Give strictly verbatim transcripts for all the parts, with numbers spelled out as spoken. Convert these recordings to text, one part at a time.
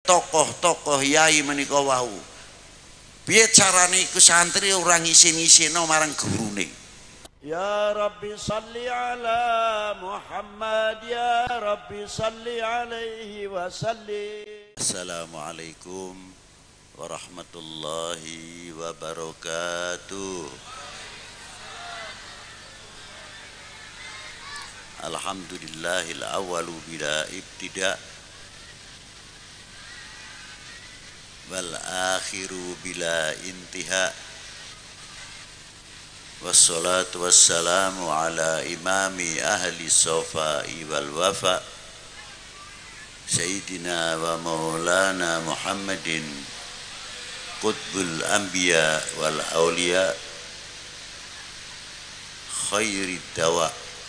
tokoh-tokoh yai menika wau. Piye carane iku santri ora ngisi-ngisino marang gurune. Ya Rabbi salli ala Muhammad, ya Rabbi salli alaihi wa sallim. Assalamualaikum warahmatullahi wabarakatuh. Alhamdulillahil awwalu bila ibtida wal akhiru bila intiha. Wassalatu wassalamu ala imami ahli sofai wal wafa Sayyidina wa maulana Muhammadin qutbul anbiya wal awliya khairid dawa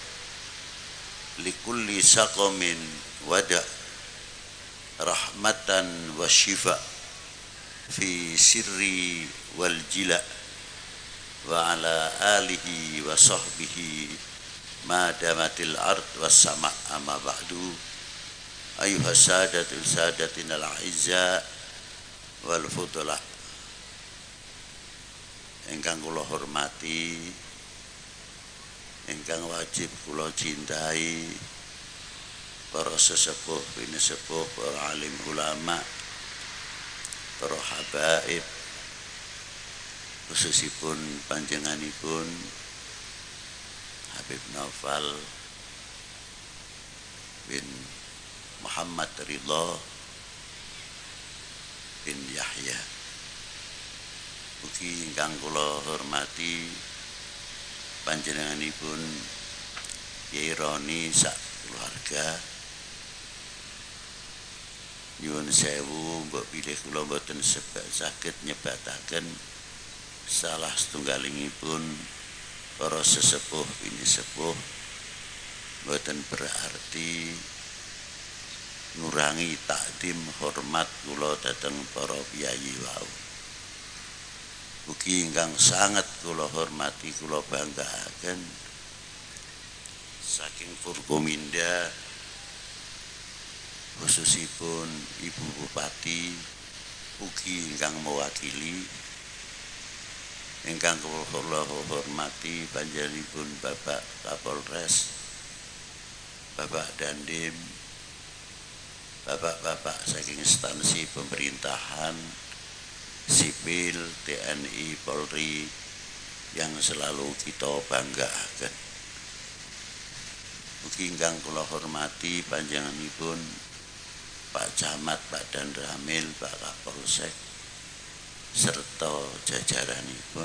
likulli saqamin wada rahmatan wa shifa fi sirri wal jila wa ala alihi wa sahbihi ma damatil ard was sama amma ba'du. Ayuha sadatul sadatinal a'izza wal fudula, ingkang kula hormati, ingkang wajib kula cintai, para sesepuh bini sepuh, para alim ulama, para habaib, khususipun panjenenganipun Habib Naufal bin Muhammad Ridha bin Yahya. Ugi ingkang kula hormati panjenenganipun Kyai Roni sak keluarga. Nyuwun sewu mbok bilih kula mboten saged nyebataken salah setunggalingipun para sesepuh bini sepuh, mboten berarti ngurangi takdim hormat kula dhateng para piyayi wau. Ugi ingkang sangat kula hormati kula banggaaken saking Purkominda, khususipun Ibu Bupati, ugi ingkang mewakili, ingkang kula hormati panjenenganipun Bapak Kapolres, Bapak Dandim, bapak-bapak saking instansi pemerintahan, sipil, T N I, Polri yang selalu kita banggakan. Ugi ingkang kula hormati panjenenganipun Pak Camat, Pak Danramil, Pak Kapolsek serta jajaranipun,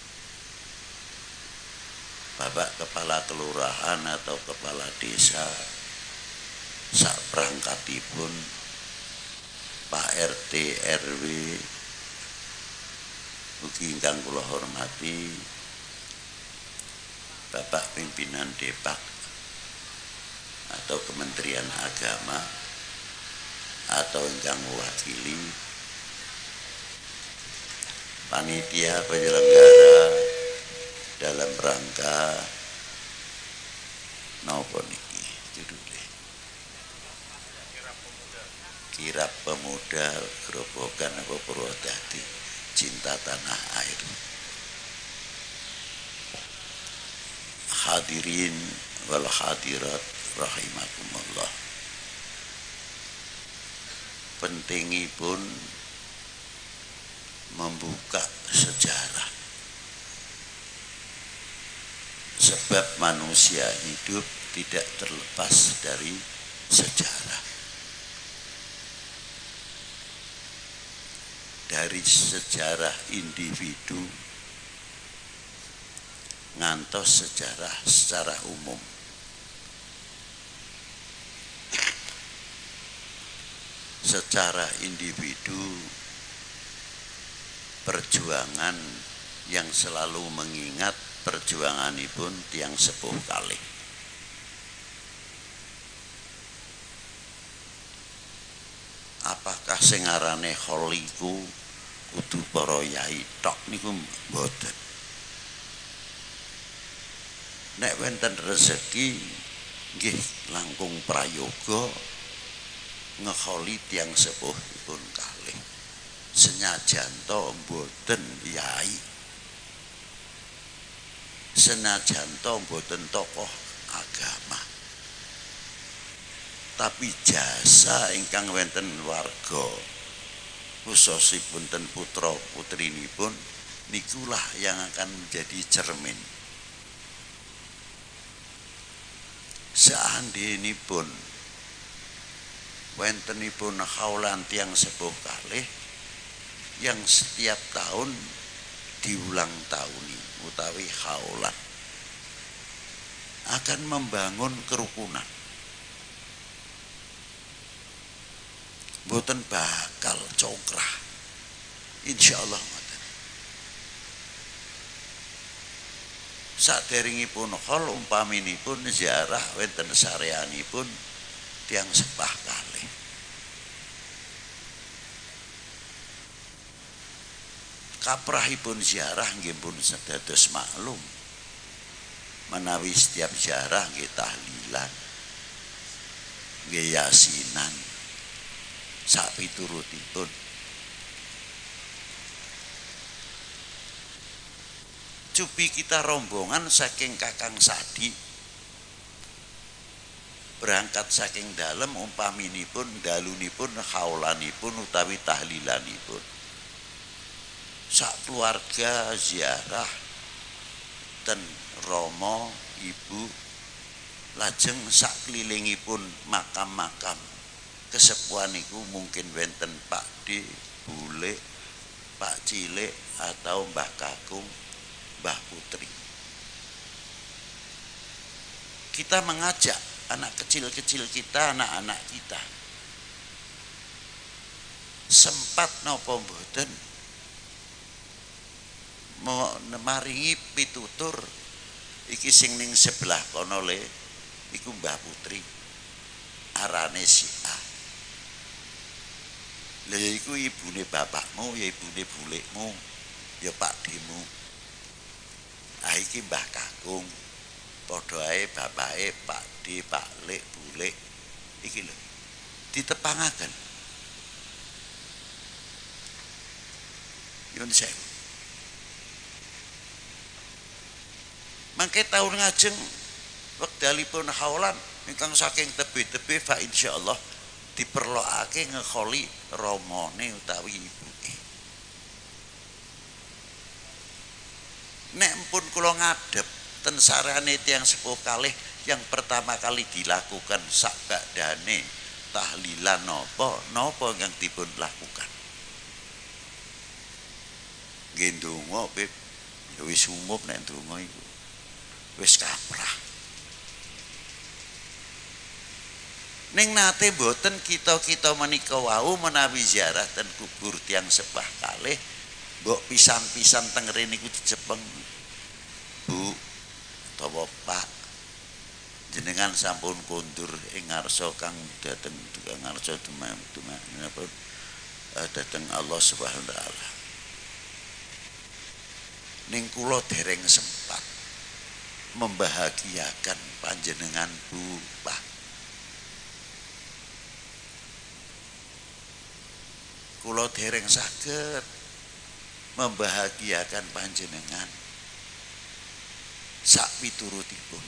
Bapak Kepala Kelurahan atau Kepala Desa sak perangkatipun, Pak R T R W, ugi ingkang kula hormati Bapak Pimpinan Depak atau Kementerian Agama atau ingkang mewakili panitia penyelenggara dalam rangka napa niki judulnya Kirab Pemuda Gerobokan apa Purwodadi Cinta Tanah Air. Hadirin wal hadirat rahimakumullah. Pentingipun membuka sejarah, sebab manusia hidup tidak terlepas dari sejarah. Dari sejarah individu ngantos sejarah secara umum. Secara individu, perjuangan yang selalu mengingat perjuanganipun tiang sepuh kalih. Apakah sing arane kholiku kudu para yai tok niku mboten. Nek wonten rezeki nggih langkung prayoga ngekholi tiyang sepuh pun kalih senajan to mboten yai, senajan to mboten tokoh agama, tapi jasa ingkang wonten warga khususipun ten putra putrinipun nikulah yang akan menjadi cermin. Seandainya wontenipun khaulan tiyang sepuh kalih yang setiap tahun diulang tahuni utawi khaulan akan membangun kerukunan, boten bakal congkrah insyaallah ngoten. Saderengipun khol umpaminipun ziarah wonten sareanipun tiyang sepah kalih. Kaprahipun ziarah nggih pun sedados maklum menawi setiap ziarah nggih tahlilan, nggih yasinan sapiturutipun. Cupi kita rombongan saking Kakang Sadi berangkat saking dalem umpaminipun dalunipun khaulanipun utawi tahlilanipun sak keluarga ziarah ten Romo Ibu lajeng sak kelilingipun makam-makam kesepuhan iku mungkin wenten Pak D, Bule, Pak Cilik atau Mbah Kakung, Mbah Putri. Kita mengajak anak kecil-kecil kita, anak-anak kita, sempat napa mboten maringi pitutur iki sing ning sebelah kono le iku Mbah Putri arane si A. Lha iku ibune bapakmu, ya ibune bulekmu, ya Pak Demu. Ah iki Mbah Kakung, padha ae bapake Pak D, Pak Lek, Bulek. Iki lho ditepangaken. Yun sewu. Mangke tahun ngajeng wekdalipun khaulan ingkang saking tebe-tebe fa insyaallah diperlokake ngekholi romone utawi ibuke. Nek pun kula ngadep ten sarane tiyang sepuh kalih yang pertama kali dilakukan sak badane tahlilan napa napa yang dipun lakukan. Nggih ndonga Beb, ya wis umum nek ndonga iku. Wis kaprah. Ning nate mboten kita-kita menika wau menawi ziarah ten kubur tiyang sepah kalih mbok pisan-pisan teng rene iku dicepeng. Bu utawa Pak jenengan sampun kondur ing ngarsa kang dhateng tukang ngarsa demam demam napa dhateng Allah Subhanahu wa taala. Ning kula dereng sempat membahagiakan panjenengan Bu Pak. Kula dereng saged membahagiakan panjenengan sak piturutipun.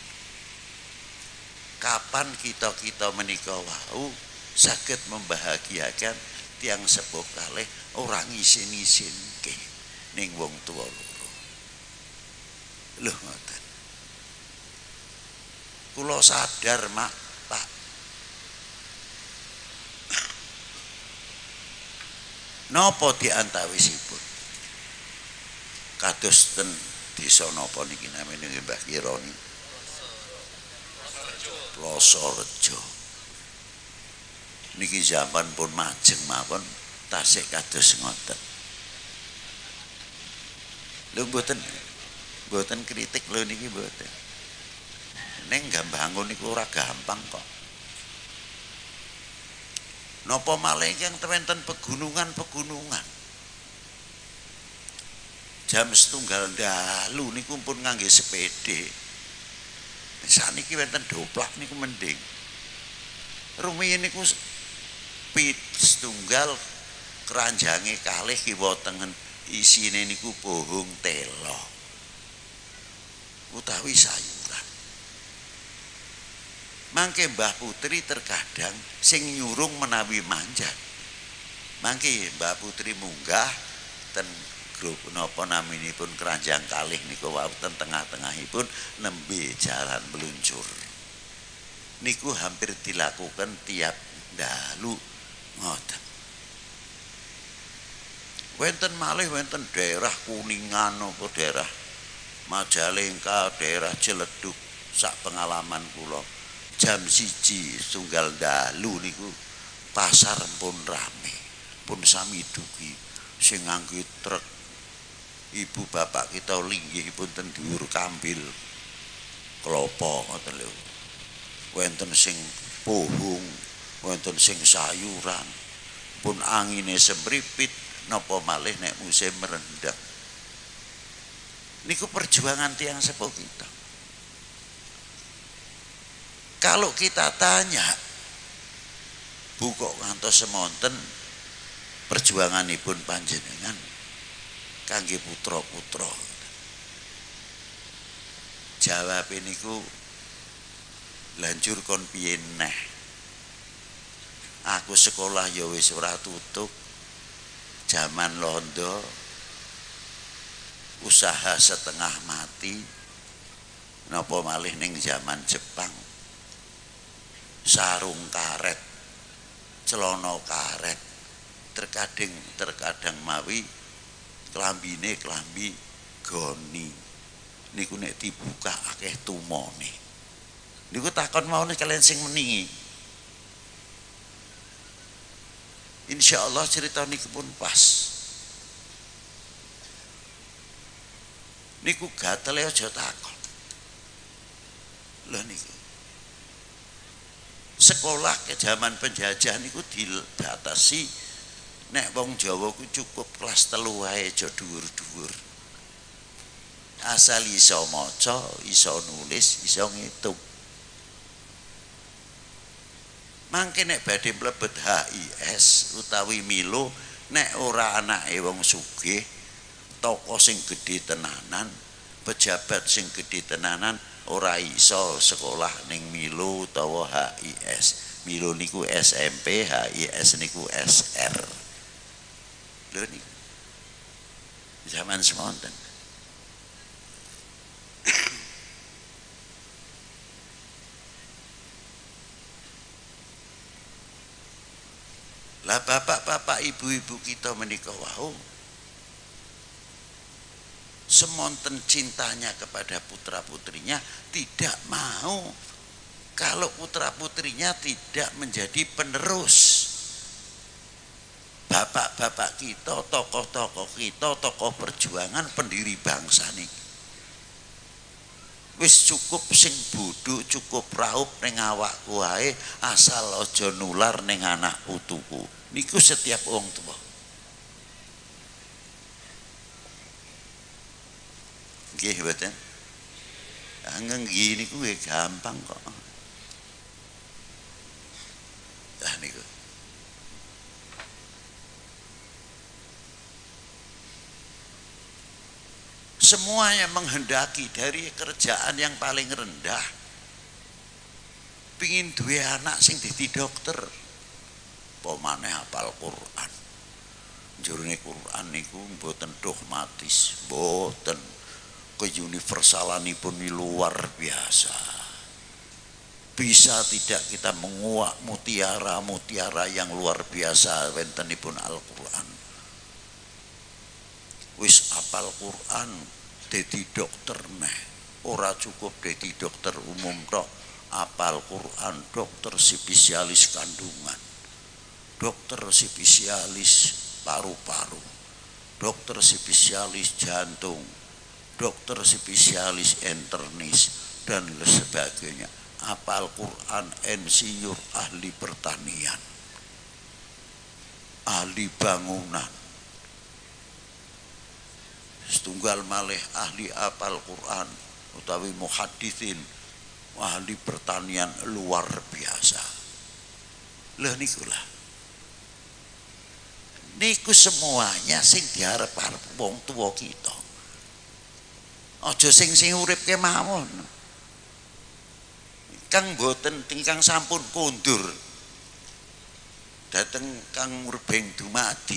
Kapan kita-kita menika wau saged membahagiakan tiyang sepuh kalih ora ngisin-isinke ning wong tuwa loro. Lho ngoten. Kula sadar Mak, Pak. Napa diantawisipun? Kados ten desa napa niki namine Mbah Kironi? Plosorejo. Niki zaman pun majeng mawon tasih kados ngoten. Lho mboten mboten kritik lho niki mboten. Neng gambangun niku ora gampang kok. Napa malih yang wonten pegunungan-pegunungan. Jam setunggal dalu niku pun ngangge sepede. Saniki wonten doplak niku mending. Rumiyin niku pit setunggal keranjange kalih kiwa tengen isine niku pohong telo utawi sayuran. Mangke Mbah Putri terkadang sing nyurung menawi manjat. Mangke Mbah Putri munggah ten grup napa naminipun keranjang kalih niku wau ten tengah-tengahipun nembe jalan meluncur. Niku hampir dilakukan tiap dalu ngoten. Wenten malih wenten daerah Kuningan apa daerah Majalengka, daerah Ciledug sak pengalaman kula. Jam siji tunggal dalu niku pasar pun rame, pun sami dugi sing ngangge truk. Ibu bapak kita linggih pun ten dhuwur kambil klopo ngoten lho. Wenten sing pohong, wonten sing sayuran, pun angine semripit napa malih nek musim merendang. Niku perjuangan tiang sepuh kita. Kalau kita tanya, Bu kok ngantos semonten perjuanganipun panjenengan kangge putra-putra. Jawab niku lanjur kon piye neh. Aku sekolah ya wis ora tutuk. Zaman londo usaha setengah mati. Napa malih ning zaman Jepang. Sarung karet, celana karet, terkadang terkadang mawi klambine klambi goni. Niku nek dibuka akeh tumone. Niku takon mawon kalian sing meningi. Insyaallah cerita niku pun pas. Niku gatel aja takon. Lha niku sekolah ke zaman penjajah niku dibatasi nek wong Jawa ku cukup kelas telu wae aja dhuwur-dhuwur. Asal iso maca, iso nulis, iso ngitung. Mangke nek badhe mlebet H I S utawi Milo nek ora anake wong sugih, tokoh sing gedhe tenanan, pejabat sing gedhe tenanan ora iso sekolah ning Milo utawa H I S. Milo niku S M P, H I S niku S R. Lho niku zaman semonten. Lah bapak-bapak ibu-ibu kita menika wau semonten cintanya kepada putra-putrinya, tidak mau kalau putra-putrinya tidak menjadi penerus. Bapak-bapak kita, tokoh-tokoh kita, tokoh perjuangan, pendiri bangsa niki. Wis cukup sing bodho, cukup raup ning awakku wae, asal aja nular ning anak putuku. Niku setiap wong tua. Nggih mboten? Angeng gini ku gampang kok. Lah niku. Semuanya menghendaki dari kerjaan yang paling rendah. Pingin duwe anak sing dadi dokter. Pomane hafal Quran. Jurune Quran niku mboten dogmatis, mboten. Keuniversalanipun luar biasa. Bisa tidak kita menguak mutiara-mutiara yang luar biasa wentenipun Al-Quran. Wis apal Quran dadi dokter neh. Ora cukup dadi dokter umum tok, apal Quran, dokter spesialis kandungan, dokter spesialis paru-paru, dokter spesialis jantung, dokter spesialis internis dan sebagainya. Apal Quran, insinyur, ahli pertanian, ahli bangunan, setunggal malih ahli apal Quran utawi muhaditsin, ahli pertanian luar biasa. Lha nikulah Niku semuanya sing diarep-arep wong tuwa kita. Aja sing sing urip kemawon. Kang boten tingkang sampun kondur dateng kang murbeng dumadi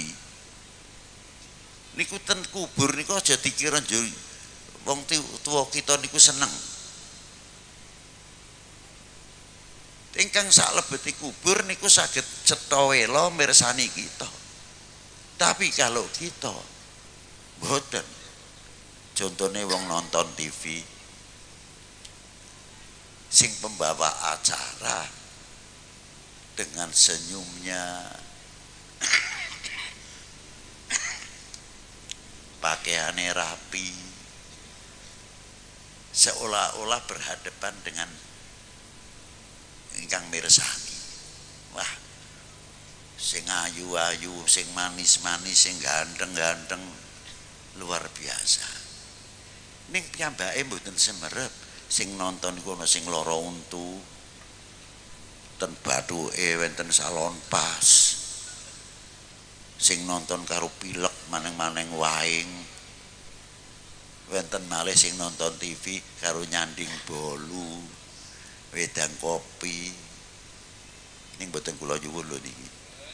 niku ten kubur niku aja dikira wong tuwa kita niku seneng. Ingkang salebeti kubur niku saged cetha wela mirsani kita. Tapi kalau kita boten, contohnya wong nonton T V sing pembawa acara dengan senyumnya, pakaiannya rapi, seolah-olah berhadapan dengan ingkang mirsani. Wah, sing ayu-ayu, sing manis-manis, sing ganteng-ganteng, luar biasa. Ning piyambake mboten semerep. Sing nonton iku ana sing lara untu, ten bathuke wonten salon pas, sing nonton karo pilek maneng-maneng waing, wonten malih sing nonton T V karo nyanding bolu, wedang kopi. Ning mboten kula nyuwun lho niki.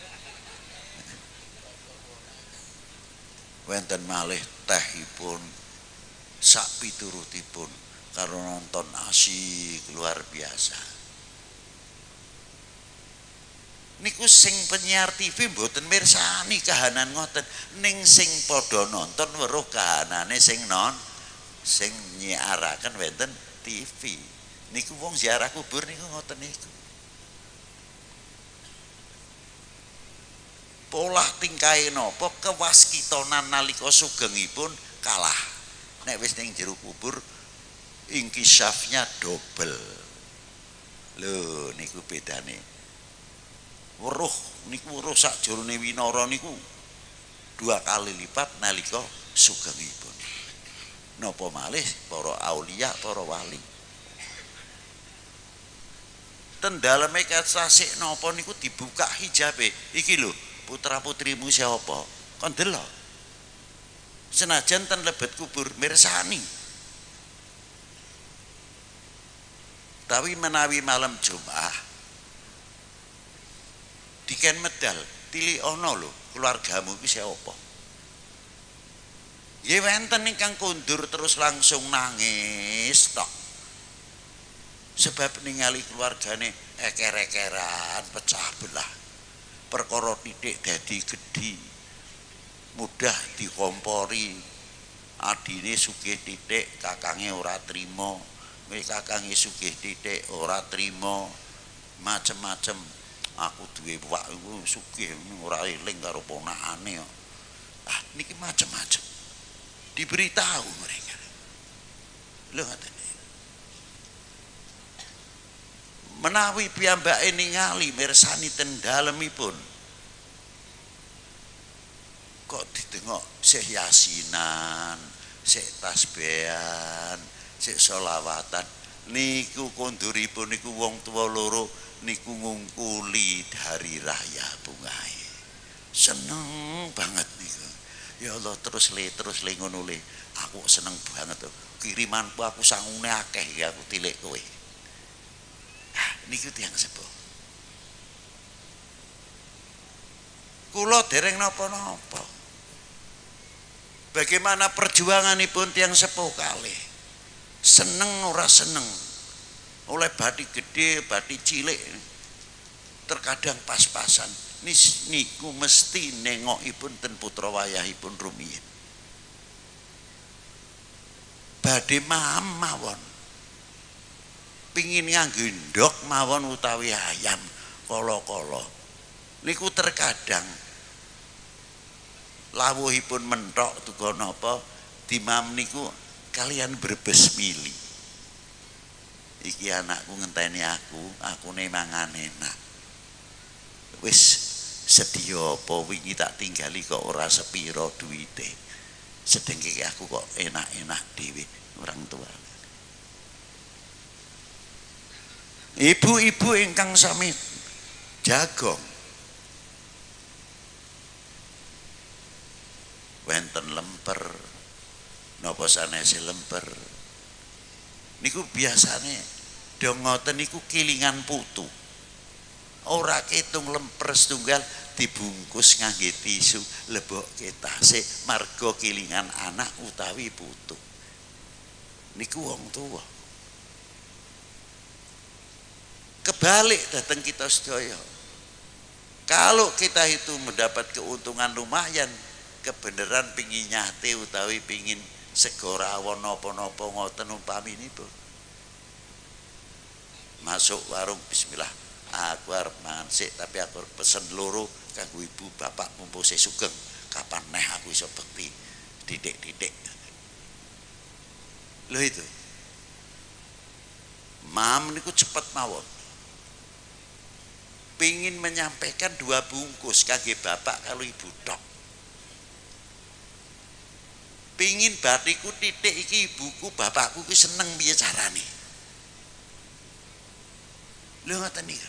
Wonten malih tehipun sak piturutipun karo nonton asyik luar biasa. Niku sing penyiar T V mboten mirsani kahanan ngoten, ning sing padha nonton weruh kahanane sing non sing nyiaraken wonten T V. Niku wong ziarah kubur niku ngoten niku. Pola tingkahe napa kewaskitonan nalika sugengipun kalah. Nek wis ning jero kubur inkisafnya double. Lho niku bedane. Weruh niku weruh sak jroning winara niku dua kali lipat nalika sugengipun. Napa malih para aulia, para wali. Ten daleme kasasik napa niku dibuka hijabe. Iki lho, putra-putrimu siapa? Kon delok. Senajan ten lebet kubur mirsani. Tapi menawi malam Jumat diken medal tili ana lho keluargamu iki siapa. Nggih wonten ingkang kondur terus langsung nangis tok. Sebab ningali keluargane eker-ekeran pecah belah. Perkara titik dadi gedhi. Mudah dikompori. Adine sugih titik, kakange ora trima. Kakange sugih titik ora trima, macem-macem. Aku duwe wak iku sugih ora eling karo ponakane kok. Ah niki macem-macem. Diberitahu mereka. Lho ngoten. Menawi piyambake ningali mirsani ten dalemipun kok ditengok sik yasinan, sik tasbihan, sik selawatan, niku konduripun niku wong tua loro niku ngungkuli hari raya bungae. Seneng banget niku. Ya Allah terus le terus le ngono le. Aku seneng banget tuh. Kirimanku aku sangune akeh ya aku tilik kowe. Ah, niku tiyang sepuh. Kula dereng napa-napa. Bagaimana perjuanganipun tiyang sepuh kalih. Seneng ora seneng. Oleh bathi gede, bathi cilik. Terkadang pas-pasan. Nis niku mesti nengokipun ten putra wayahipun rumiyin. Badhe mawon. Pingin nganggo ndok mawon utawi ayam kala-kala. Niku terkadang lawuhipun menthok duka napa dimam niku kalian berbes mili. Iki anakku ngenteni aku, akune mangan enak. Wis sedya apa wingi tak tinggali kok ora sepira duwite. Sedengke aku kok enak-enak dhewe orang tua. Ibu-ibu ingkang sami jagong wenten lemper napa sanese lemper niku biasane dong ngoten niku kilingan putu ora ketung lemper setunggal dibungkus ngangge tisu lebokke tase marga kilingan anak utawi putu niku wong tuwa kebalik datang kita sedaya kalau kita itu mendapat keuntungan lumayan kebenaran pingin nyate utawi pingin segorawon napa-napa ngoten umpaminipun masuk warung bismillah aku arep mangan sik tapi aku pesen loro kanggo ibu bapak mumpung sik sugeng kapan neh aku iso bekti didik-didik lho itu mam niku cepet mawon pingin menyampaikan dua bungkus kangge bapak kalau ibu tok pingin batiku titik iki ibuku bapakku ki seneng piye carane lho ngoten niku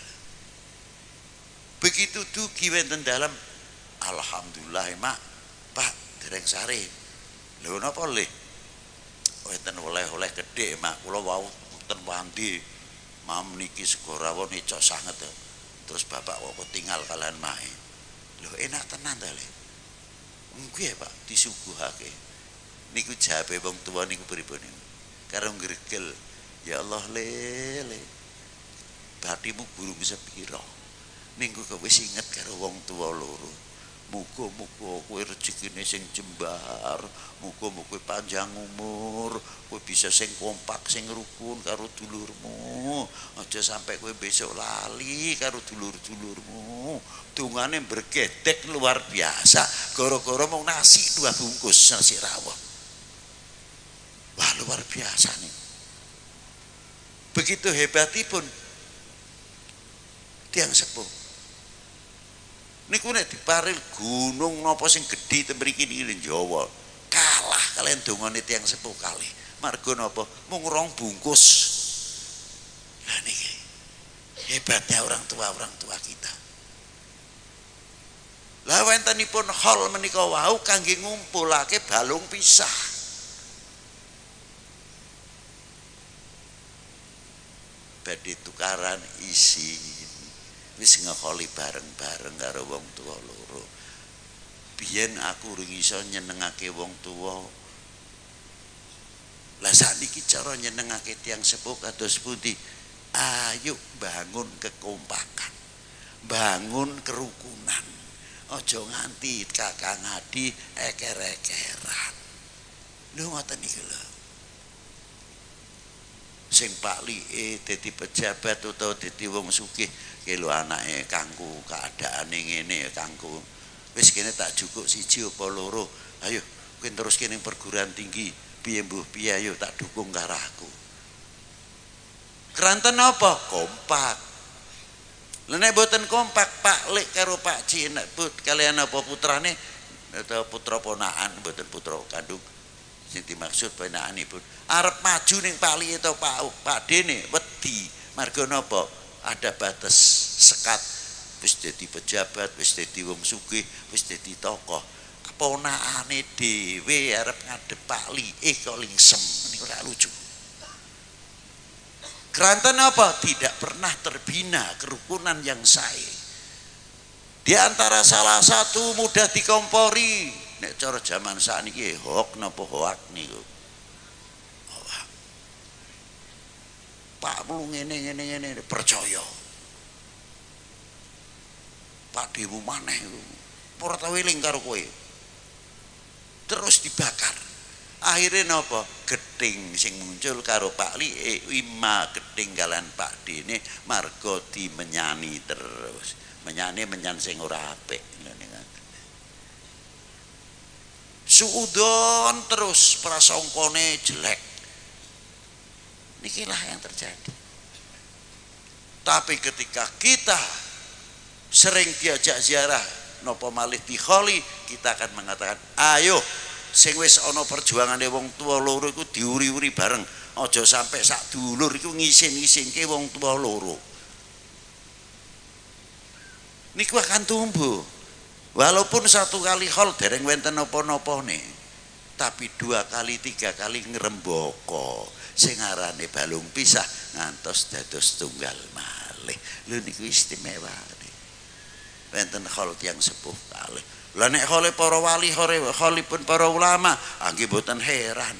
begitu dugi wonten dalam alhamdulillah mak pak dereng sare lho napa le wonten oleh-oleh gedhe mak kula wau wonten wandi mam niki segorawon ecok sanget terus bapak kok tinggal kalian mae lho enak tenan ta le nggih pak disuguhake niku jawabe wong tuwa niku pripun karo ngregel ya Allah lele batimu burung sepira minggu kowe wis inget karo wong tuwa loro muga-muga kowe rezekine sing jembar muga-muga panjang umur kowe bisa sing kompak sing rukun karo dulurmu aja sampai kowe besok lali karo dulur-dulurmu dungane bergedek luar biasa gara-gara mau nasi dua bungkus nasi rawon wah luar biasa nih begitu hebatipun tiang sepuh niku nek diparil gunung napa sing gedhi ten mriki niki Jawa kalah kalian dongane tiang sepuh kalih marga napa mung rong bungkus lah niki hebatnya orang tua orang tua kita lah wentenipun hol menika wau kangge ngumpulake balung pisah badhe tukaran isi wis ngeholi bareng-bareng karo wong tuwa loro biyen aku urung iso nyenengake wong tuwa lah sakniki cara nyenengake tiyang sepuh kados pundi ayo bangun kekompakan bangun kerukunan aja nganti kakang adi eker-ekeran lho ngoten iki lho sing Pak Lie dadi pejabat utawa dadi wong sugih ki lho anake kangku keadaane ngene kangku wis kene tak jukuk siji apa loro ayo kowe terus kene perguruan tinggi piye mbuh piye ayo tak dukung karo aku keranten apa kompak lha nek boten kompak Pak Lik karo Pak Ci nek put kalian apa putrane atau putra ponakan boten putra kandung sing dimaksud ponakanipun arep maju ning Pak Lik atau Pak Pak Dene wedi marga napa ada batas sekat wis dadi pejabat wis dadi wong sugih wis dadi tokoh ponakane dhewe arep ngadep Pak Lik eh kok lingsem niku ora lucu keranten apa tidak pernah terbina kerukunan yang sae di antara salah satu mudah dikompori nek cara jaman sakniki hoak napa hoak niku Pak mulu ngene ngene ngene percaya Pak dhewe maneh iku ora tau eling karo kowe terus dibakar akhirnya napa gething sing muncul karo Pak Lik ima gething kalian Pak Dene marga dimenyani terus menyane menyan sing ora apik suudon terus prasangkane jelek nikilah yang terjadi tapi ketika kita sering diajak ziarah napa malih dikholi kita akan mengatakan ayo sing wis ana perjuangane wong tua loro iku diuri-uri bareng aja sampai sak dulur iku ngisin-ngisinke wong tua loro niku akan tumbuh Walaupun satu kali khol dereng wenten napa-napane, tapi dua kali tiga kali ngrembaka sing arane balung pisah ngantos dados tunggal malih. Lho niku istimewa. Wenten khol tiyang sepuh kalih. Lah nek khole para wali, kholipun para ulama, nggih boten heran.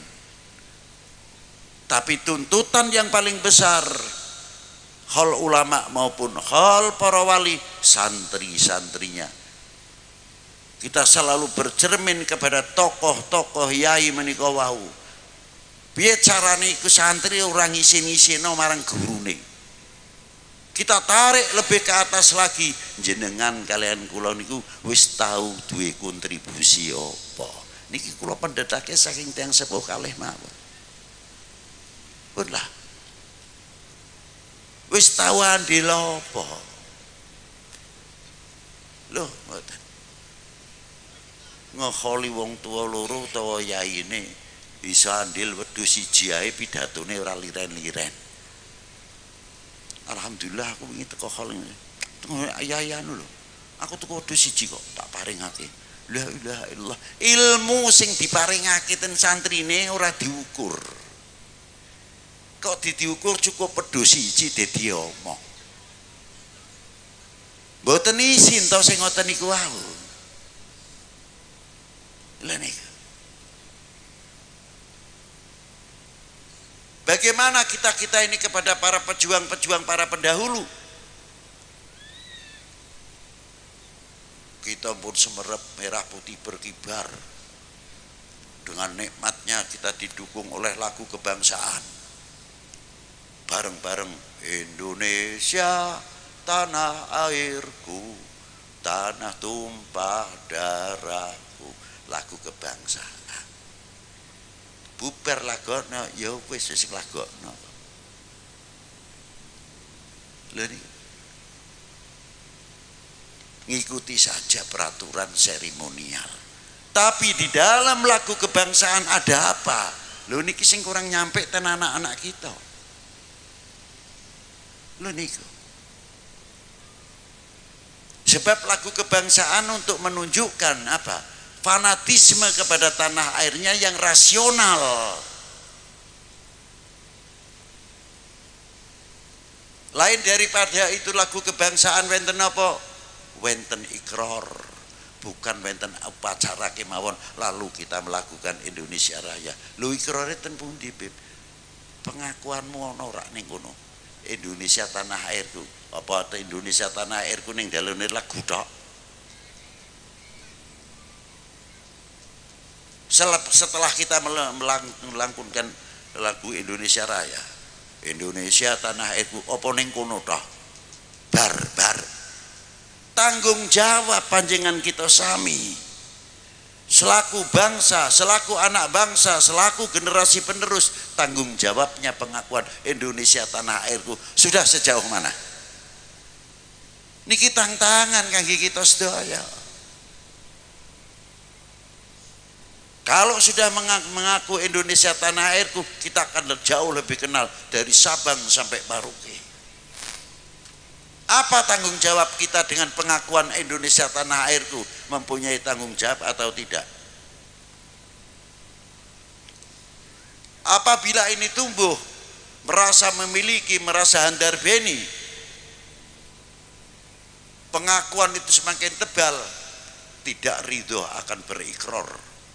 Tapi tuntutan yang paling besar khol ulama maupun khol para wali, santri-santrinya. Kita selalu bercermin kepada tokoh-tokoh yai menika wau. Piye carane iku santri ora ngisi-ngisino marang gurune. Kita tarik lebih ke atas lagi, jenengan kalian kula niku wis tahu duwe kontribusi apa. Niki kula pendhetake saking tiyang sepuh kalih mawon. Pun lah. Wis tahu andil apa. Lho, mboten. Ngekholi wong tua loro utawa yaine bisa andil wedhus siji ae pidatone ora liren-liren. Alhamdulillah aku ingin teko khol ini. Ayah-ayahnu lho. Aku teko wedhus siji kok tak paringake. La ilaha illallah. Ilmu sing diparingake ten santrine ora diukur. Kok diukur cukup wedhus siji dadi omong. Mboten isin to sing ngoten niku wau. Lha niku. Bagaimana kita-kita ini kepada para pejuang-pejuang, para pendahulu? Kita pun semerep merah putih berkibar. Dengan nikmatnya kita didukung oleh lagu kebangsaan. Bareng-bareng Indonesia, tanah airku, tanah tumpah darahku. Lagu kebangsaan. Bubar lagono ya wis wis lagono. Lha niki ngikuti saja peraturan seremonial. Tapi di dalam lagu kebangsaan ada apa? Lho niki sing kurang nyampe ten anak-anak kita. Lho niku. Sebab lagu kebangsaan untuk menunjukkan apa? Fanatisme kepada tanah airnya yang rasional. Lain daripada itu lagu kebangsaan wenten apa? Wenten ikrar, bukan wenten upacara kemawon lalu kita melakukan Indonesia Raya. Lho ikrare ten pundi, Bib? Pengakuanmu ana ora ning kono? Indonesia tanah airku. Apa Indonesia tanah airku ning dalane lagu tok? Setelah kita melangkunkan lagu Indonesia Raya, Indonesia tanah airku, apa ning kono toh? Bar bar. Tanggung jawab panjenengan kita sami. Selaku bangsa, selaku anak bangsa, selaku generasi penerus, tanggung jawabnya pengakuan Indonesia tanah airku sudah sejauh mana? Niki tantangan kangge kita sedaya. Kalau sudah mengaku Indonesia tanah airku, kita akan jauh lebih kenal dari Sabang sampai Merauke. Apa tanggung jawab kita dengan pengakuan Indonesia tanah airku? Mempunyai tanggung jawab atau tidak? Apabila ini tumbuh, merasa memiliki, merasa handar beni, pengakuan itu semakin tebal, tidak ridho akan berikrar.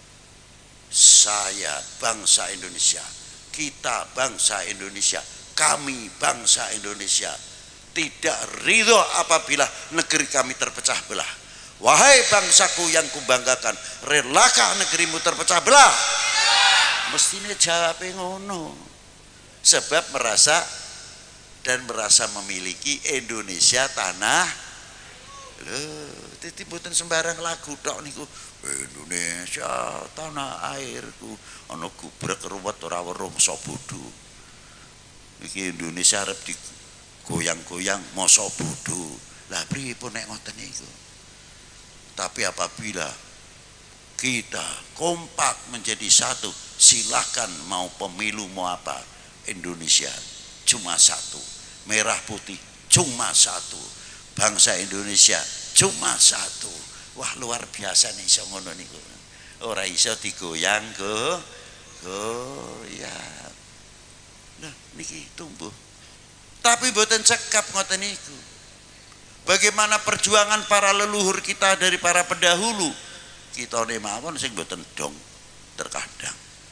Saya bangsa Indonesia, kita bangsa Indonesia, kami bangsa Indonesia, tidak ridho apabila negeri kami terpecah belah. Wahai bangsaku yang kubanggakan, relakah negerimu terpecah belah? Mestinya jawabnya ngono. Sebab merasa dan merasa memiliki Indonesia tanah. Loh, titi mboten sembarang lagu tok niku. Indonesia tanah airku, ana gubrek ruwet ora weruh masa bodho. Iki Indonesia arep digoyang-goyang masa bodho. Lah pripun nek ngoten niku? Tapi apabila kita kompak menjadi satu, silahkan mau pemilu mau apa, Indonesia cuma satu, merah putih cuma satu, bangsa Indonesia cuma satu. Wah luar biasa nih iso ngono niku. Ora iso digoyang go goyang. Nah niki tumbuh. Tapi mboten cekap ngoten niku. Bagaimana perjuangan para leluhur kita dari para pendahulu. Kita ne mawon sing mboten dong terkadang.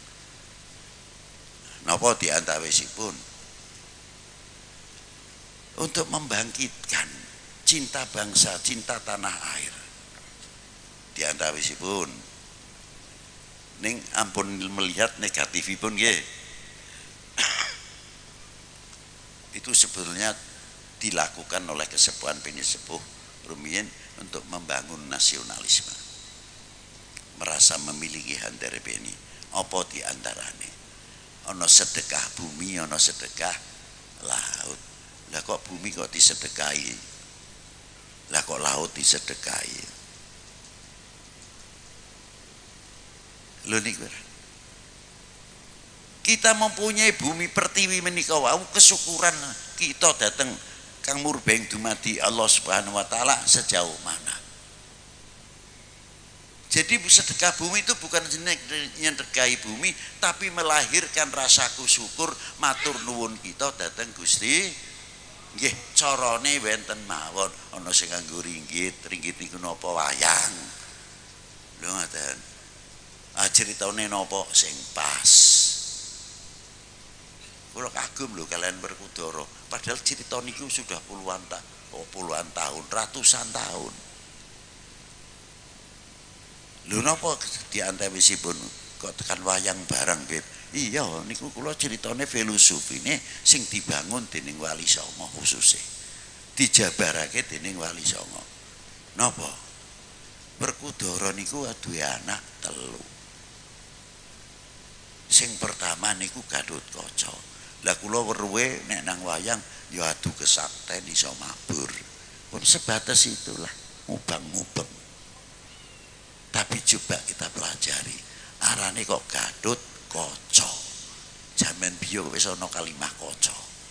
Napa diantawisipun untuk membangkitkan cinta bangsa, cinta tanah air. Diantawisipun ning ampun melihat negatifipun nggih. Itu sebetulnya dilakukan oleh kesepuhan pinisepuh rumiyin untuk membangun nasionalisme. Merasa memiliki handarepeni apa diantarane ana sedekah bumi, ana sedekah laut. Lah kok bumi kok disedekahi, lah kok laut disedekahi. Lho niku kita mempunyai bumi pertiwi menika wau kesyukuran kita dateng kang murbeng dumadi Allah Subhanahu wa taala sejauh mana. Jadi sedekah bumi itu bukan nyedekahi bumi, tapi melahirkan rasa syukur matur nuwun kita dateng Gusti. Nggih, carane wenten mawon, ana sing nganggo ringgit, ringgit niku napa wayang. Lho ngoten. Ah critane napa sing pas. Kula kagum lho kalian Werkudara. Padahal cerita niku sudah puluhan ta, oh, puluhan tahun, ratusan tahun. Lho napa diantawisipun kok tekan wayang barang, Beb? Iya, niku kula critane filosofine sing dibangun dening Wali Songo khususe. Dijabarake dening Wali Songo. Napa? Werkudara niku duwe anak telu. Sing pertama niku Gatotkaca. Lah kula weruhe nek nang wayang ya adu kesakten iso mabur. Pun sebatas itulah, mubang-mubeng. Tapi coba kita pelajari, arane kok Gatotkaca. Jaman biyo wis ana kalimah kaca.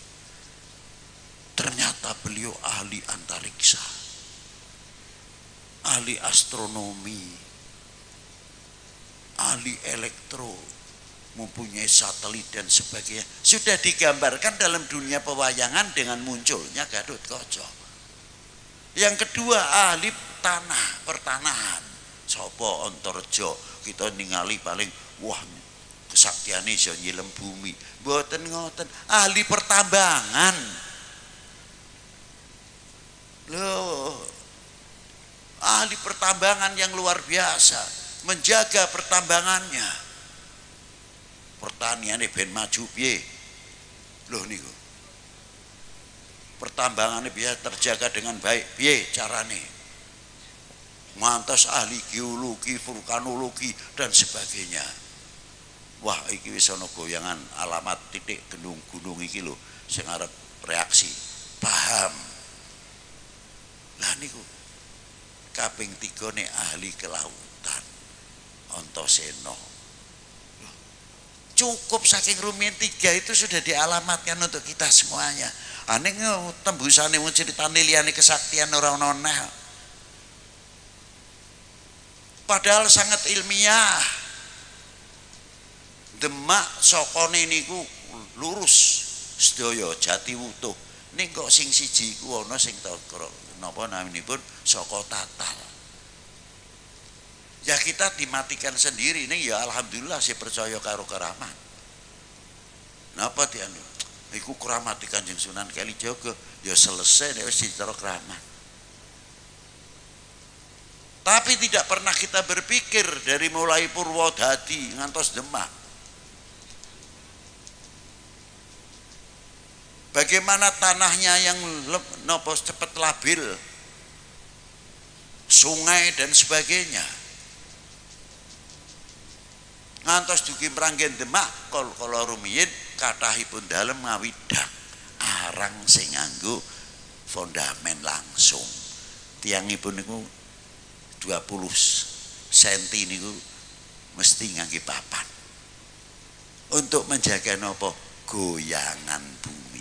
Ternyata beliau ahli antariksa, ahli astronomi, ahli elektro, mempunyai satelit dan sebagainya. Sudah digambarkan dalam dunia pewayangan dengan munculnya Gatotkaca. Yang kedua ahli tanah, pertanahan. Sapa Antareja kita ningali paling wah kesaktiane iso nyilem bumi. Mboten ngoten, ahli pertambangan. Loh, ahli pertambangan yang luar biasa, menjaga pertambangannya. Pertaniannya ben maju piye. Loh niku. Pertambangannya biasa terjaga dengan baik piye carane. Mantas ahli geologi, vulkanologi dan sebagainya. Wah, iki wis ana goyangan alamat titik gunung-gunung iki lho sing arep reaksi. Paham. Lah niku kaping tiga nek ahli kelautan. Antasena. Cukup saking rumiyin tiga itu sudah dialamatkan untuk kita semuanya. Ane tembusane mau ceritane liyane kesaktian ora ana. Padahal sangat ilmiah. Demak sokone niku lurus sedaya jati wutuh. Ning kok sing siji iku ana sing napa naminipun saka tatal. Ya kita dimatikan sendiri ning ya alhamdulillah saya percaya karo keramat. Napa dianu? Iku keramat Kanjeng Sunan Kalijaga ya selesai nek wis dicara keramat. Tapi tidak pernah kita berpikir dari mulai Purwodadi ngantos Demak. Bagaimana tanahnya yang nopo cepat labil, sungai dan sebagainya. Ngantos dugi Mranggen Demak kol kala rumiyin kathahipun dalem ngawidak arang sing nganggo fondamen langsung. Tiangipun niku dua puluh senti niku mesti ngangge papan untuk menjaga nopo goyangan bumi.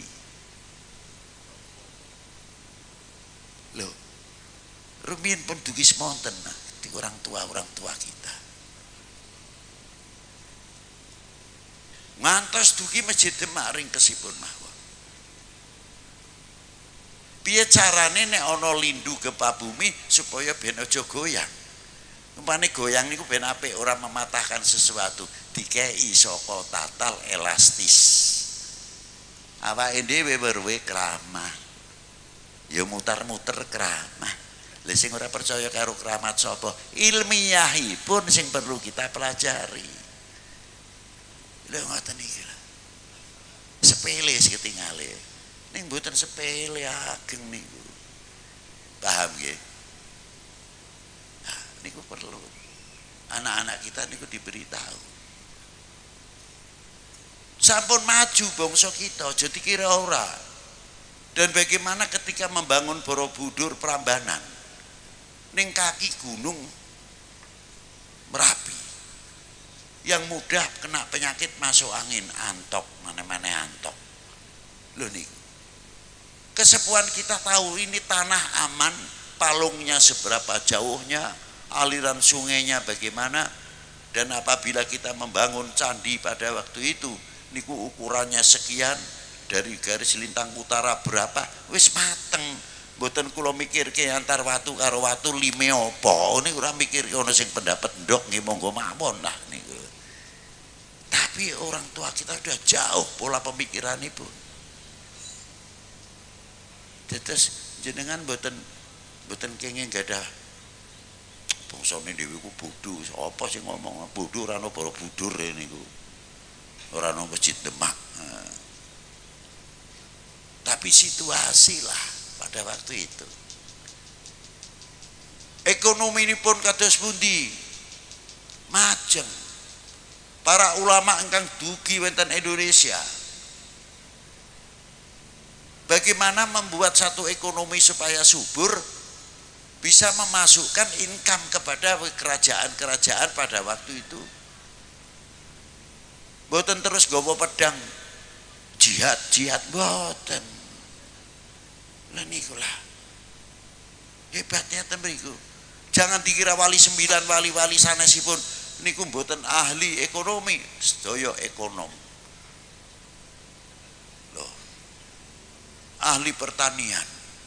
Loh, rumiyin pun dugi semonten hati orang tua-orang tua kita. Ngantos dugi Masjid Demak ringkesipun mawon. Piye carane nek ana lindu gempa bumi supaya ben aja goyang. Umpane goyang niku ben apik ora mematahkan sesuatu, dikei saka tatal elastis. Awake dhewe weruhe kramah. Ya mutar-muter kramah. Lah sing ora percaya karo kramat sapa? Ilmiahipun sing perlu kita pelajari. Lha ngoten iki lho. Sepele seketingale. Ning mboten sepele ageng niku. Paham nggih? Nah, niku perlu. Anak-anak kita niku diberitahu. Sampun maju bangsa kita, aja dikira ora. Dan bagaimana ketika membangun Borobudur Prambanan ning kaki gunung Merapi yang mudah kena penyakit masuk angin, antok, mana-mana antok. Loh nih, kesepuhan kita tahu ini tanah aman, palungnya seberapa jauhnya, aliran sungainya bagaimana, dan apabila kita membangun candi pada waktu itu, niku ukurannya sekian, dari garis lintang utara berapa, wis mateng. Mboten kula mikirke antar watu karo watu lime apa, niku ora mikirke ana sing pendapat ndok nggih monggo mawon lah niku. Tapi orang tua kita sudah jauh pola pemikiran ibu. Terus jenengan mboten mboten kenging gadah bangsane dhewe ku bodho, apa sing ngomong bodho ora ana Borobudur niku. Ora ana Masjid Demak. Tapi situasi lah pada waktu itu. Ekonomi ini pun kados pundi? Majeng. Para ulama ingkang dugi wonten Indonesia. Bagaimana membuat satu ekonomi supaya subur, bisa memasukkan income kepada kerajaan-kerajaan pada waktu itu. Boten terus gawa pedang jihad, jihad boten. Lah niku lah. Hebatnya ten mriku. Jangan dikira wali sembilan wali-wali sanesipun niku mboten ahli ekonomi, sedaya ekonom. Loh. Ahli pertanian.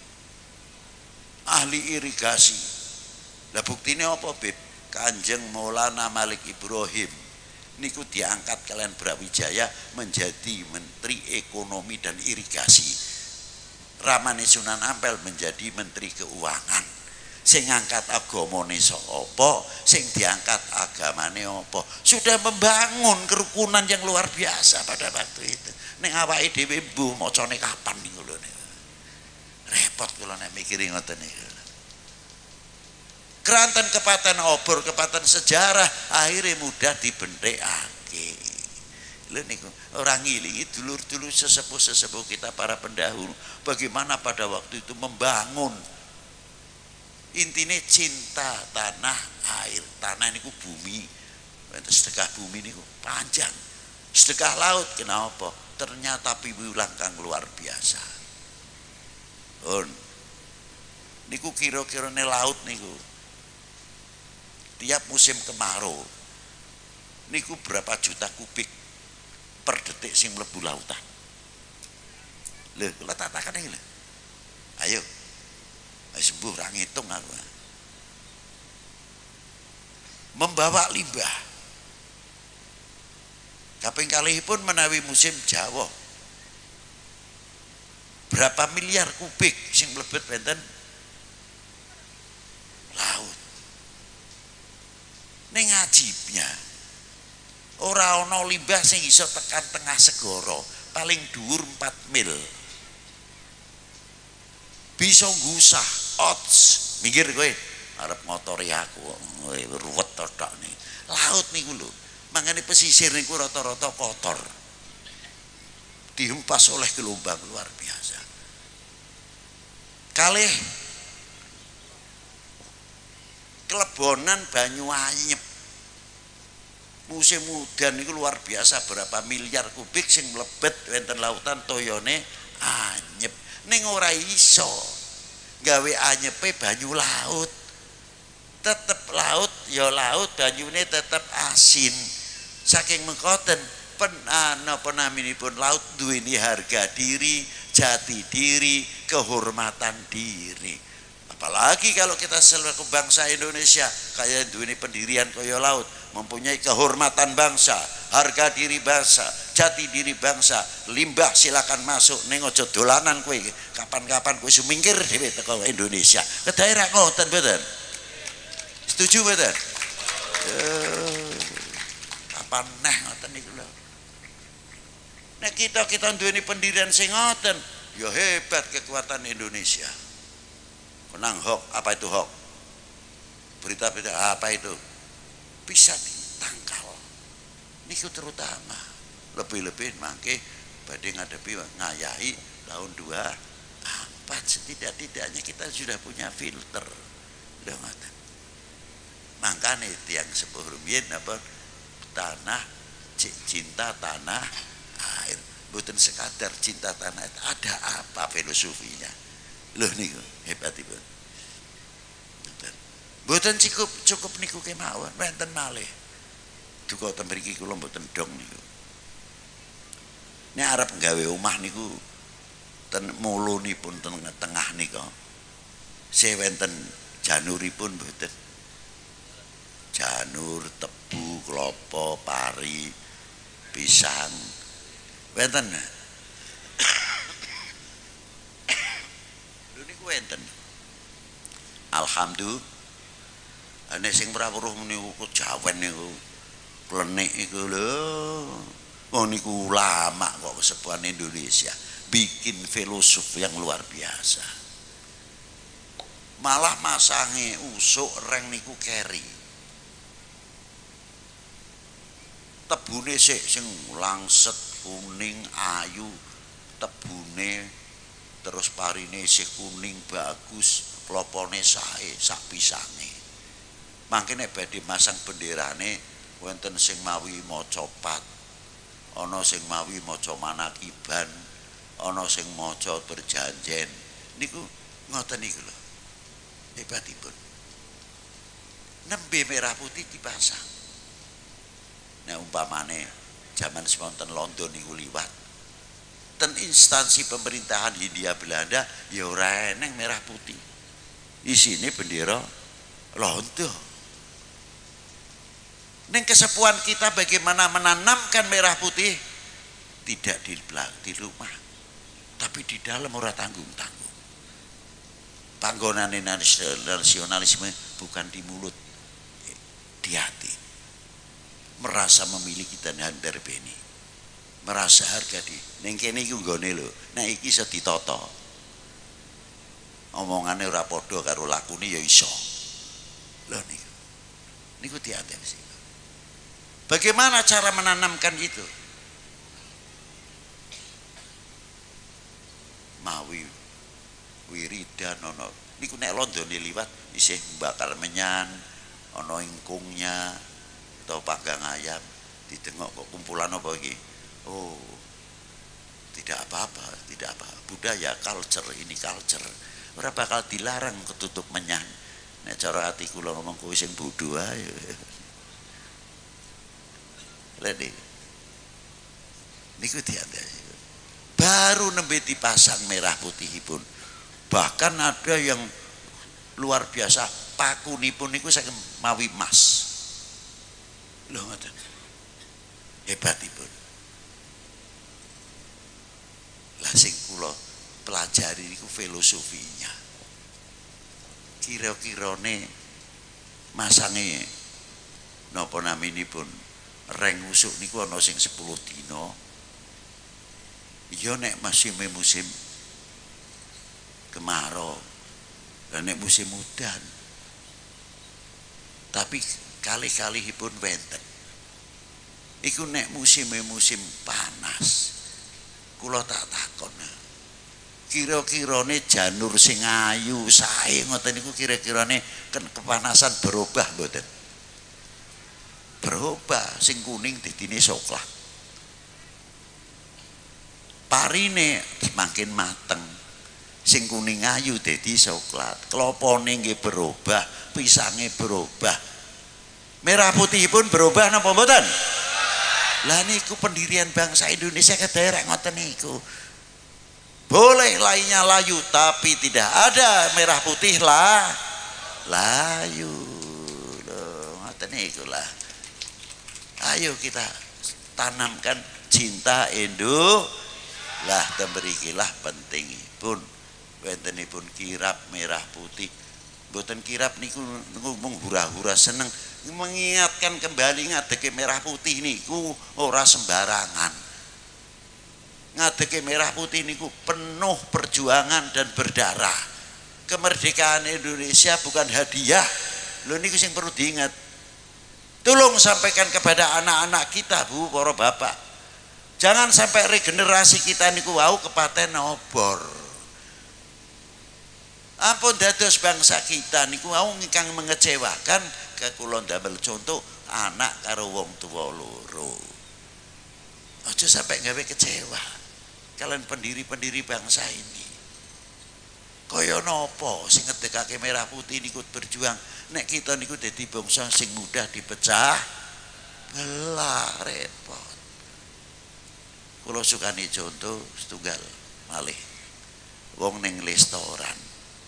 Ahli irigasi. Lah buktine apa, Bib? Kanjeng Maulana Malik Ibrahim niku diangkat kalian Brawijaya menjadi Menteri Ekonomi dan Irigasi. Ramane Sunan Ampel menjadi Menteri Keuangan. Sing ngangkat agamane sapa, sing diangkat agamane apa. Sudah membangun kerukunan yang luar biasa pada waktu itu. Ning awake dhewe mbuh macane kapan niku lho niku. Repot kula nek mikiri ngoten niku. Keranten kepaten obor, kepaten sejarah akhirnya mudah dibentekake. Lho niku orang ngilingi dulur-dulur sesepuh-sesepuh kita para pendahulu bagaimana pada waktu itu membangun. Intine cinta tanah air. Tanah niku bumi. Sedekah bumi niku panjang. Sedekah laut kenapa? Ternyata piwulang kang luar biasa. On. Niku kira-kirane laut niku. Tiap musim kemarau niku berapa juta kubik per detik sing mlebu lautan. Lho, kula tatakan iki lho. Ayo. Wis sembuh ra ngitung aku. Membawa limbah. Kaping kalihipun menawi musim Jawa. Berapa miliar kubik sing mlebet wonten laut. Ning ajibnya ora ana limbah sing iso tekan tengah segara, paling dhuwur empat mil. Bisa ngusah ots, minggir kowe arep motori aku, ruwet tok nih. Laut niku lho, mangane pesisir niku rata-rata kotor. Dihempas oleh gelombang luar biasa. Kalih kelebonan banyu anyep. Musim udan niku luar biasa, berapa miliar kubik sing mlebet wonten lautan toyone anyep. Ning ora iso gawe anyepe banyu laut. tetep laut ya laut, banyune tetep asin. Saking mengkoten pen napa naminipun laut duweni harga diri, jati diri, kehormatan diri. Apalagi kalau kita selaku bangsa Indonesia kayak duweni pendirian kaya laut, mempunyai kehormatan bangsa, harga diri bangsa, jati diri bangsa. Limbah silakan masuk, ning aja dolanan kowe. Kapan-kapan kowe sumingkir dhewe teko Indonesia. Ke daerah ngoten mboten? Setuju mboten? Kapan neh ngoten niku lho. Nek kita kita duweni pendirian sing ngoten, ya hebat kekuatan Indonesia. Menang hoax, apa itu hoax? Berita-berita apa itu? Bisa ditangkal. Niku terutama. Lebih-lebih mangke badhe ngadepi ngayahi tahun dua empat, setidak-tidaknya kita sudah punya filter. Lho ngoten. Mangkane tiyang sepuh rumiyin apa tanah cinta tanah air. Mboten sekadar cinta tanah, ada apa filosofinya? Loh niku hebatipun. Mboten cukup cukup niku kemawon, wonten malih. Duka ten mriki kula mboten dong niku. Nek arep gawe omah niku ten mulunipun ten tengah nika. Sewenten januripun mboten. Janur, tebu, klapa, pari, pisang. Wonten. Wenten. Alhamdulillah. Nek sing prawuruh niku kejawen niku klenik iku lho. Wong niku ulama kok kesepuhan Indonesia, bikin filosof yang luar biasa. Malah masange usuk reng niku keri. Tebune sik sing langset kuning ayu, tebune terus parine isih kuning bagus, klopone sae sak pisange. Mangke nek badhe masang benderane wonten sing mawi maca pat, ana sing mawi maca manakiban, ana sing maca berjanjen. Niku ngoten niku lho. Hebatipun. Nembe merah putih dipasang. Nek umpamane jaman semonten London niku liwat ten instansi pemerintahan Hindia Belanda ya ora eneng merah putih. Isine bendera Londo. Ning kesepuhan kita bagaimana menanamkan merah putih tidak di di rumah, tapi di dalam ora tanggung-tanggung. Panggonane nasionalisme bukan di mulut, di hati. Merasa memiliki dan handarbeni. Merasa harga di ning kene iku nggone lho, nek iki iso ditata. Omongane ora padha karo lakune ya iso. Lho niku. Niku diatepi. Bagaimana cara menanamkan itu? Mawi wiridan ana. Niku nek Londone liwat isih bakal menyan, ana ingkungnya atau panggang ayam, didengok kok kumpulan apa iki? Oh, tidak apa-apa, tidak apa. Budaya, culture, ini culture. Ora bakal dilarang ketutup menyan. Nek cara ati kula ngomong kowe sing bodho ae. Lha niku diante. Baru nembe dipasang merah putihipun. Bahkan ada yang luar biasa, pakunipun niku saking mawi emas. Lho ngoten. Hebatipun. Lah sing kula pelajari niku filosofinya. Kira-kirane masange napa naminipun reng usuk niku ana sing sepuluh dina. Ya nek masih musim kemarau, dan nek musim udan. Tapi kali-kalihipun wenten. Iku nek musim-musim panas. Kula tak takon. Kira-kirane janur sing ayu sae ngoten niku kira-kirane kepanasan berubah mboten? Berubah, sing kuning didine coklat. Parine semakin mateng, sing kuning ayu dadi coklat, klopone nggih berubah, pisange berubah, merah putih pun berubah napa mboten? Lah niku pendirian bangsa Indonesia kederek ngoten niku. Boleh lainnya layu tapi tidak ada merah putih lah layu. Loh, ngoten niku lah. Ayo kita tanamkan cinta Indo lah temberikilah pentingipun wentenipun kirap merah putih. Mboten kirap niku ngomong hura-hura seneng mengingatkan kembali ngadeke merah putih niku ora sembarangan. Ngadeke merah putih niku penuh perjuangan dan berdarah. Kemerdekaan Indonesia bukan hadiah. Lho niku sing perlu diingat. Tolong sampaikan kepada anak-anak kita, Bu, para bapak. Jangan sampai regenerasi kita niku wau kepaten obor. Ampun dados bangsa kita niku wau ingkang mengecewakan ke kula ndamel contoh anak karo wong tuwa loro. Aja sampai gawe kecewa kalian pendiri-pendiri bangsa ini. Kaya napa sing ngedekake merah putih niku berjuang, nek kita niku dadi bangsa sing mudah dipecah belah repot. Kula sukani contoh setunggal malih. Wong ning restoran.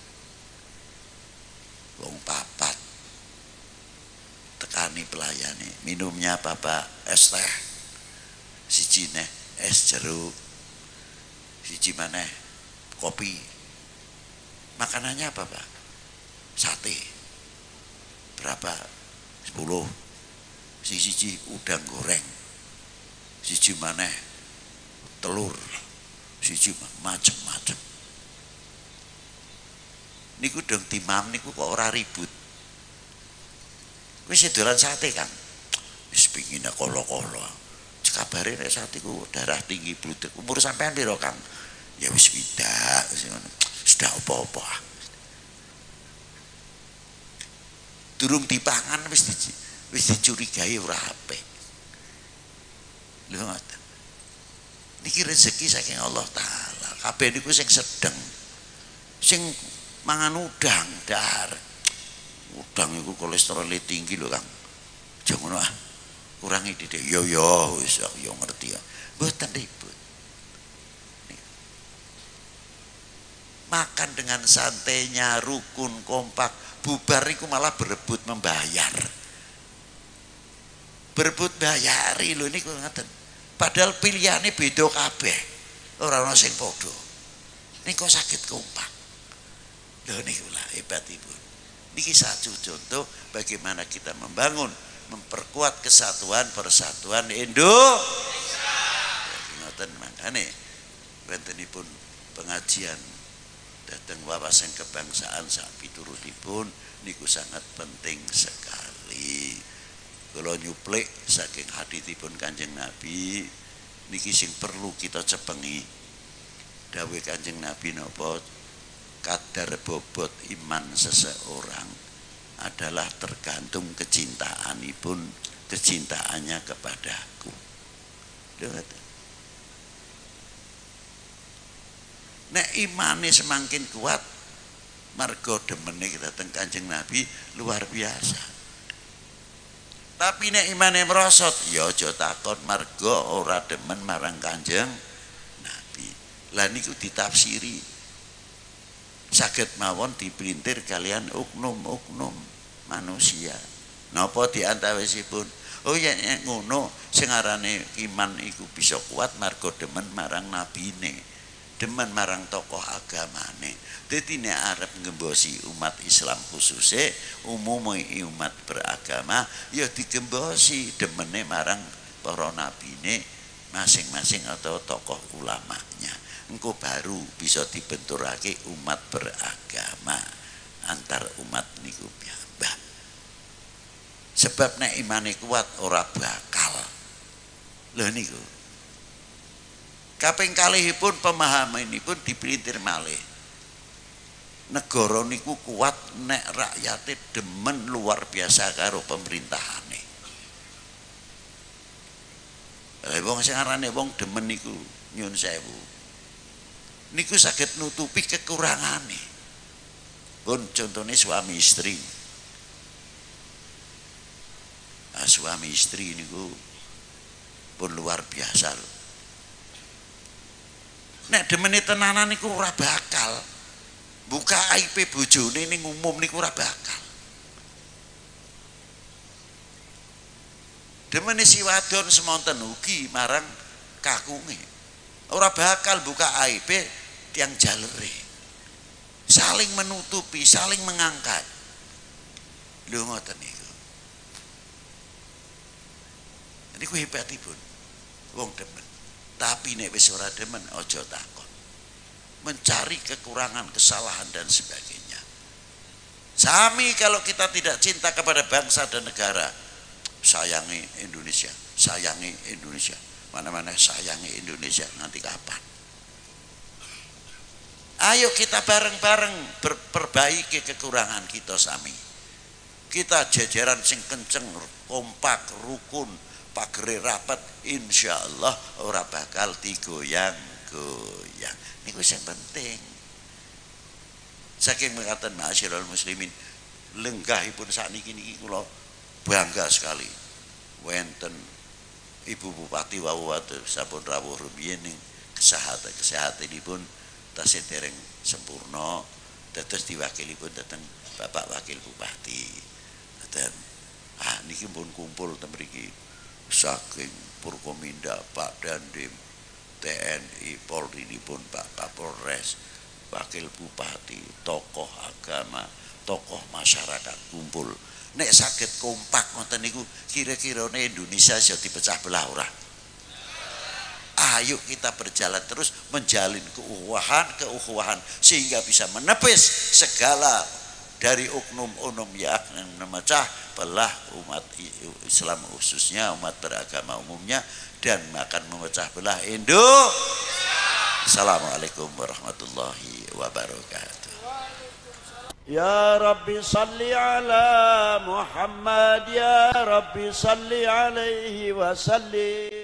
Wong papat tekani pelayane, minumnya apa Pak? Es teh. Siji neh es jeruk. Siji maneh kopi. Makanannya apa Pak? Sate. Berapa? sepuluh. Siji udang goreng. Siji maneh telur. Siji macem-macem. Niku dong timam niku kok ora ribut. Wis dolan sate Kang. Wis pingin kolo-kolo. Kabare nek sate ku darah tinggi bludek. Umur sampean piro Kang? Ya wis widak wis ngono. Sudah apa-apa. Durung dipangan wis di, wis dicurigai ora apik. Lho ngoten. Niki rezeki saking Allah taala. Kabeh niku sing sedeng. Sing mangan udang dar. Udang iku kolesterol tinggi lho Kang. Aja ngono ah. Kurangi didik. Yo yo wis yo ngerti ya. Mboten ribut. Makan dengan santainya, rukun, kompak. Bubar iku malah berebut membayar. Berebut bayari lho niku ngoten. Padahal pilihane beda kabeh. Ora ana sing padha. Niku saged kompak. Lho niku lah hebatipun. Niki satu contoh bagaimana kita membangun, memperkuat kesatuan persatuan Indonesia. Ngoten mangkane wontenipun pengajian dateng wawasan kebangsaan sak piturutipun niku sangat penting sekali. Kula nyuplik saking haditsipun Kanjeng Nabi niki sing perlu kita cepengi. Dawuh Kanjeng Nabi napa? Kadar bobot iman seseorang adalah tergantung kecintaanipun kecintaannya kepadaku. Nek imane semakin kuat marga demene kita teng Kanjeng Nabi luar biasa. Tapi nek imane merosot ya aja takon marga ora demen marang Kanjeng Nabi. Lah niku ditafsiri saged mawon dipelintir kalian oknum-oknum manusia. Napa diantawisipun? Oh ya ngono sing arane iman iku bisa kuat marga demen marang nabine, demen marang tokoh agamane. Dadi nek arep ngembosi umat Islam khususe, umume umat beragama ya digembosi demene marang para nabine masing-masing atau tokoh ulamanya. Engko baru bisa dibenturake umat beragama antar umat niku piyambak. Sebab nek imane kuat ora bakal. Lho niku. Kaping kalihipun pemahamanipun dipelintir malih. Negara niku kuat nek rakyate demen luar biasa karo pemerintahane. Lah wong sing arane wong demen niku nyun sewu. niku saged nutupi kekurangane. Pun contohnya suami istri. Nah, suami istri niku pun luar biasa. Nek demene tenanan niku ora bakal buka aib bojone ning umum niku ora bakal. Demene si wadon semonten ugi marang kakunge. Ora bakal buka aib tiang jalere. Saling menutupi, saling mengangkat. Lho ngoten niku. Niku hebatipun wong demen. Tapi nek wis ora demen aja takon. Mencari kekurangan, kesalahan dan sebagainya. Sami kalau kita tidak cinta kepada bangsa dan negara, sayangi Indonesia, sayangi Indonesia. Mana-mana sayangi Indonesia, nanti kapan? Ayo kita bareng-bareng perbaiki kekurangan kita sami. Kita jajaran sing kenceng, kompak, rukun, pagere rapat, insya Allah ora bakal digoyang-goyang. Niku sing penting. Saking mengatakan ma'asyiral muslimin, lenggahipun sakniki niki kula bangga sekali. Wenten Ibu Bupati Wawatu sampun rawuh rumiyin ning kesehatan kesehatanipun tasih dereng sempurna, dados diwakilipun dateng Bapak Wakil Bupati. Dan ah niki pun kumpul ten mriki saking Purkominda, Pak Dandim, T N I, Polri nipun Pak Kapolres, Wakil Bupati, tokoh agama, tokoh masyarakat kumpul. Nek saged kompak ngoten niku kira-kira Indonesia iso dipecah belah ora? Ayo kita berjalan terus menjalin keukhuwahan, keukhuwahan sehingga bisa menepis segala dari oknum-oknum yang memecah belah umat Islam khususnya umat beragama umumnya dan akan memecah belah Indo. Assalamualaikum warahmatullahi wabarakatuh. Ya Rabbi salli ala Muhammad, ya Rabbi salli alaihi wa sallim.